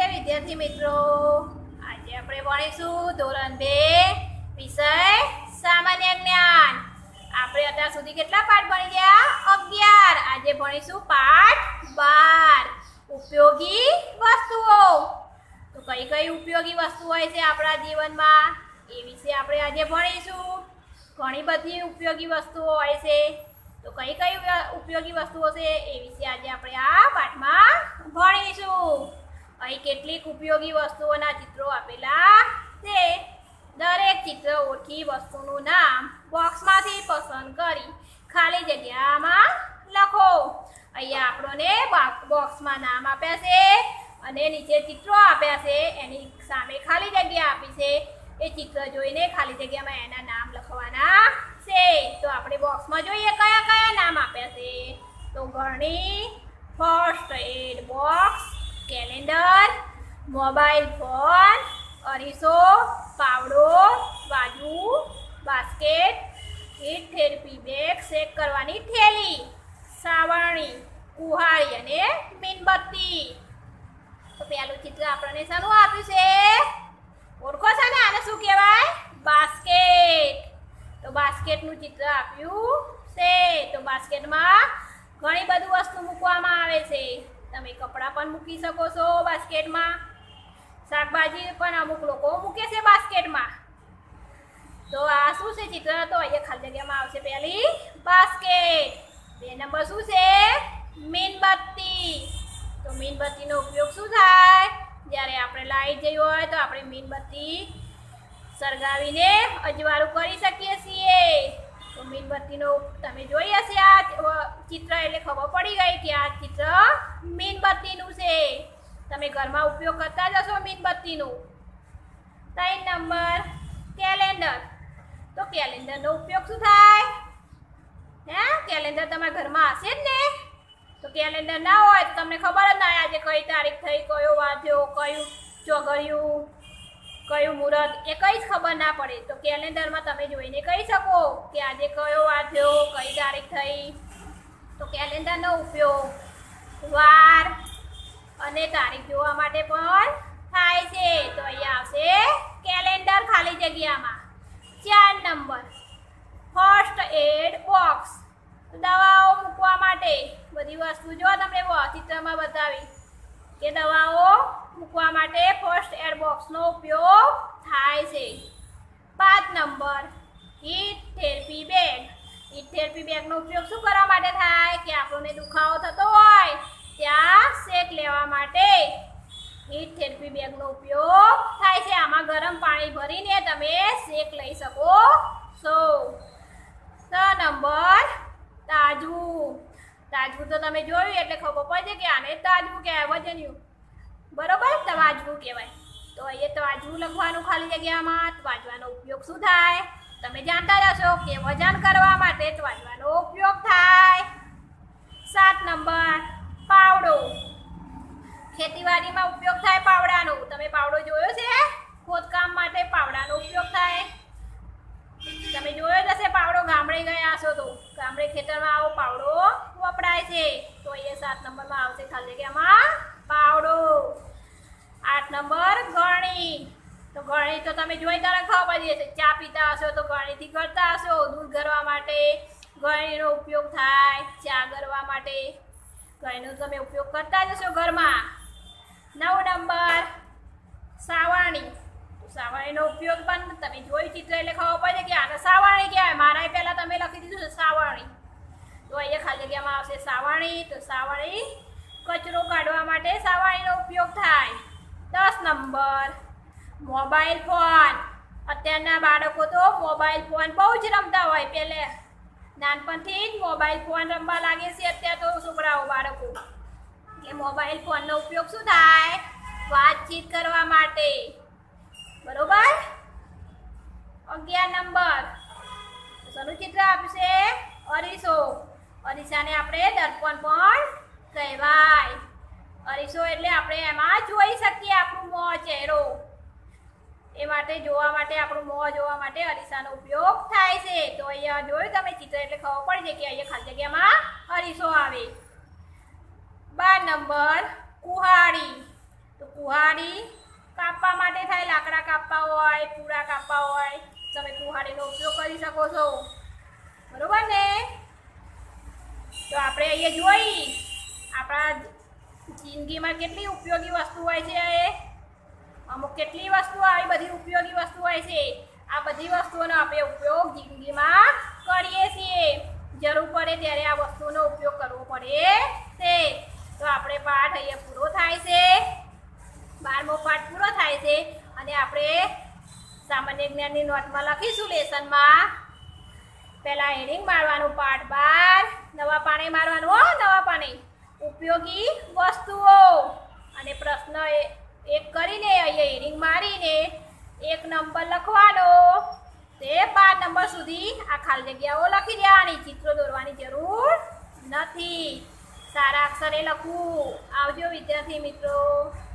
વિદ્યાર્થી મિત્રો, આજે આપણે ભણીશું ધોરણ 2 વિષય સામાન્ય જ્ઞાન। આપણે અત્યાર સુધી કેટલા પાઠ ભણી ગયા? 11। આજે ભણીશું પાઠ 12 ઉપયોગી વસ્તુઓ। તો કઈ કઈ ઉપયોગી વસ્તુ હોય છે આપણા જીવનમાં એ વિશે આપણે આજે ભણીશું। ઘણી બધી ઉપયોગી વસ્તુઓ હોય છે, તો કઈ કઈ ઉપયોગી વસ્તુઓ છે એ વિશે આજે આપણે આ પાઠમાં ભણીશું। અહીં કેટલીક ઉપયોગી વસ્તુઓના ચિત્રો આપેલા છે। દરેક ચિત્ર ઓળખી વસ્તુનું નામ બોક્સમાંથી પસંદ કરી ખાલી જગ્યામાં લખો। અહીંયા આપણને બોક્સમાં નામ આપ્યા છે અને નીચે ચિત્રો આપ્યા છે, એની સામે ખાલી જગ્યા આપી છે। એ ચિત્ર જોઈને ખાલી જગ્યામાં એના નામ લખવાના છે। તો આપણે બોક્સમાં જોઈએ કયા કયા નામ આપ્યા છે। તો ગરણી, first aid box, calendar, mobile phone, અરીસો, પાવડો, બાજુ, બાસ્કેટ, હીટ થેરપી બેગ, શેક કરવાની થેલી, સાવરણી, કુહાડી અને મીણબત્તી। તો પહેલું ચિત્ર આપણને શાનું આપ્યું છે? ઓળખો છો ને, આને શું કહેવાય? બાસ્કેટ। તો બાસ્કેટનું ચિત્ર આપ્યું છે। તો બાસ્કેટમાં ઘણી બધી વસ્તુ મૂકવામાં આવે છે। તમે કપડાં પણ મૂકી શકો છો બાસ્કેટમાં, શાકભાજી પણ અમુક લોકો મૂકે છે બાસ્કેટમાં। તો આ શું છે ચિત્ર? તો અહીંયા ખાલી જગ્યામાં આવશે પહેલી બાસ્કેટ। 2 નંબર શું છે? મીણબત્તી। તો મીણબત્તીનો ઉપયોગ શું થાય? જ્યારે આપણે લાઈટ જઈ હોય તો આપણે મીણબત્તી સળગાવીને અજવાળું કરી શકીએ છીએ। તો મીણબત્તીનો તમે જોઈ હશે આ ચિત્ર એટલે ખબર પડી ગઈ કે આ ચિત્ર મીણબત્તીનું છે। તમે ઘરમાં ઉપયોગ કરતા જ હશો મીણબત્તીનું। 3 નંબર કેલેન્ડર। તો કેલેન્ડરનો ઉપયોગ શું થાય? કેલેન્ડર તમારા ઘરમાં હશે જ ને। તો કેલેન્ડર ના હોય તો તમને ખબર જ ના આજે કઈ તારીખ થઈ, કયો વાર થયો, કયું ચોઘડિયું, કયું મુહૂર્ત, એ કઈ જ ખબર ના પડે। તો કેલેન્ડરમાં તમે જોઈને કહી શકો કે આજે કયો વાર થયો, કઈ તારીખ થઈ। તો કેલેન્ડરનો ઉપયોગ વાર અને તારીખ જોવા માટે પણ થાય છે। તો અહીંયા આવશે કેલેન્ડર ખાલી જગ્યામાં। 4 નંબર ફર્સ્ટ એડ બોક્સ। દવાઓ મૂકવા માટે બધી વસ્તુ જો તમને ચિત્રમાં બતાવી કે દવાઓ મૂકવા માટે ફર્સ્ટ એડ બોક્સનો ઉપયોગ થાય છે। 5 number heat therapy bag. Heat therapy બેગનો ઉપયોગ શું કરવા માટે થાય? કે આપણને દુખાવો થતો હોય ત્યાં શેક લેવા માટે હીટ થેરપી બેગનો ઉપયોગ થાય છે। આમાં ગરમ પાણી ભરીને તમે શેક લઈ શકો છો। 6 નંબર તાજવું। તાજવું તો તમે જોયું એટલે ખબર પડશે કે આને તાજવું કહેવાય, વજનિયું, બરોબર, તાજવું કહેવાય। તો અહીંયા તાજવું લખવાનું ખાલી જગ્યામાં। તાજવાનો ઉપયોગ શું થાય? તમે જાણતા જ હશો કે વજન કરવા માટે તાજવાનો ઉપયોગ થાય। 7 નંબર પાવડો। ખેતીવાડીમાં ઉપયોગ થાય પાવડાનો। તમે પાવડો જોયો છે? ખોદકામ માટે પાવડાનો ઉપયોગ થાય। તમે જોયો જ હશે પાવડો, ગામડે ગયા હશો તો ગામડે ખેતરમાં આવો પાવડો વપરાય છે। તો અહીંયા 7 નંબરમાં આવશે ખાલી જગ્યામાં પાવડો। 8 નંબર ગરણી। તો ગરણી તો તમે જોઈ ત્યારે ખબર પડી જશે, ચા પીતા હશો તો ગરણીથી ગળતા હશો, દૂધ ગળવા માટે ગરણીનો ઉપયોગ થાય, ચા ગળવા માટે ગરણીનો તમે ઉપયોગ કરતા જ હશો ઘરમાં। 9 નંબર સાવરણી। સાવરણીનો ઉપયોગ પણ તમે જોઈ ચિત્ર એટલે ખબર પડે કે આને સાવરણી કહેવાય। મારા પહેલા તમે લખી દીધું છે સાવરણી। તો અહીંયા ખાલી જગ્યામાં આવશે સાવરણી। તો સાવરણી કચરો કાઢવા માટે સાવરણીનો ઉપયોગ થાય। 10 નંબર મોબાઈલ ફોન। અત્યારના બાળકો તો મોબાઈલ ફોન બહુ જ રમતા હોય, પહેલે નાનપણથી જ મોબાઈલ ફોન રમવા લાગે છે અત્યારે તો છોકરાઓ, બાળકો। એટલે મોબાઈલ ફોનનો ઉપયોગ શું થાય? વાતચીત કરવા માટે, બરોબર। 11 નંબર શેનું ચિત્ર આપ્યું છે? અરીસો। અરીસાને આપણે દર્પણ પણ કહેવાય। અરીસો એટલે આપણે એમાં જોઈ શકીએ આપણું મોં, ચહેરો, એ માટે જોવા માટે, આપણું મોં જોવા માટે અરીસાનો ઉપયોગ થાય છે। તો અહીંયા જોયું તમે ચિત્ર એટલે ખબર પડી જાય કે અહીંયા ખાલી જગ્યામાં અરીસો આવે। 12 નંબર કુહાડી। તો કુહાડી કાપવા માટે થાય, લાકડા કાપવા હોય, પૂરા કાપવા હોય, તમે કુહાડીનો ઉપયોગ કરી શકો છો, બરોબર ને? તો આપણે અહીંયા જોઈ આપણા જિંદગીમાં કેટલી ઉપયોગી વસ્તુ હોય છે, અમુક કેટલી વસ્તુઓ આવી બધી ઉપયોગી વસ્તુ હોય છે. આ બધી વસ્તુઓનો આપણે ઉપયોગ જિંદગીમાં કરીએ છીએ, જરૂર પડે ત્યારે આ વસ્તુનો ઉપયોગ કરવો પડે છે. તો આપણે પાઠ અહીંયા પૂરો થાય છે, 12મો પાઠ પૂરો થાય છે. અને આપણે સામાન્ય જ્ઞાનની નોટમાં લખીશું લેસનમાં પહેલા હેડિંગ મારવાનું, પાઠ 12 નવા પાને મારવાનું હો, નવા પાને ઉપયોગી વસ્તુઓ, અને પ્રશ્ન એક કરીને અહીંયા હેડિંગ મારીને 1 નંબર લખવાનો, તે 12 નંબર સુધી આ ખાલી જગ્યાઓ લખી દેવાની, ચિત્રો દોરવાની જરૂર નથી. સારા અક્ષરે લખવું. આવજો વિદ્યાર્થી મિત્રો.